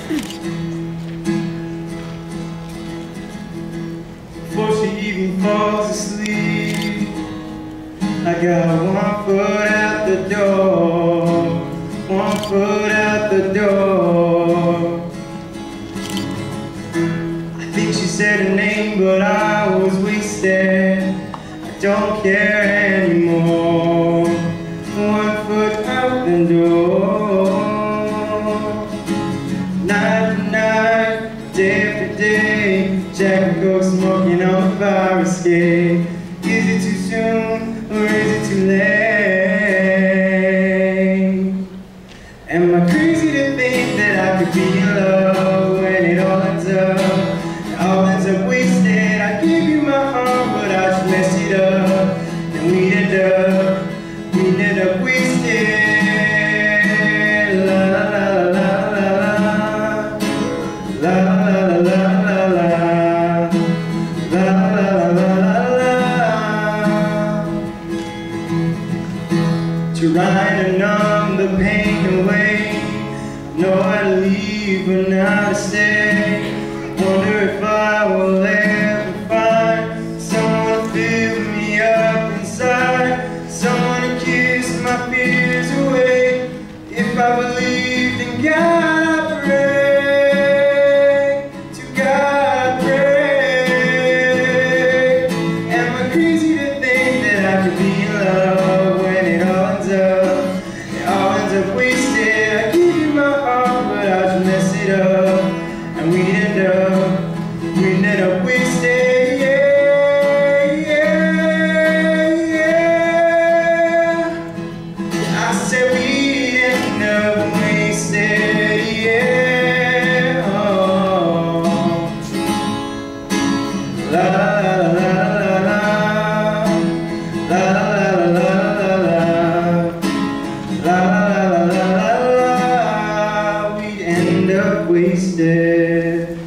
Before she even falls asleep, I got 1 foot out the door, 1 foot out the door. I think she said her name, but I was wasted. I don't care anymore. 1 foot out the door. Night after night, day after day, Jack and Coke smoking on the fire escape. Is it too soon or is it too late? Am I crazy to think that I could be in love when it all ends up wasted? I gave you my heart, but I just messed it up, and we'd end up wasted. La la la la la la la la la la la la la. Trying to numb the pain away, know how to leave but not to stay. Wonder if I will ever find someone to fill me up inside, someone to kiss my fears away. If I believed in God, I pray, to God I pray. Am I crazy to think that I could be in love when it all ends up wasted? I give you my heart, but I just mess it up, and we'd end up wasted. Yeah, yeah, yeah. I said we'd end up wasted. Yeah. Oh. La la la la la la la la la la la la. We'd end up wasted.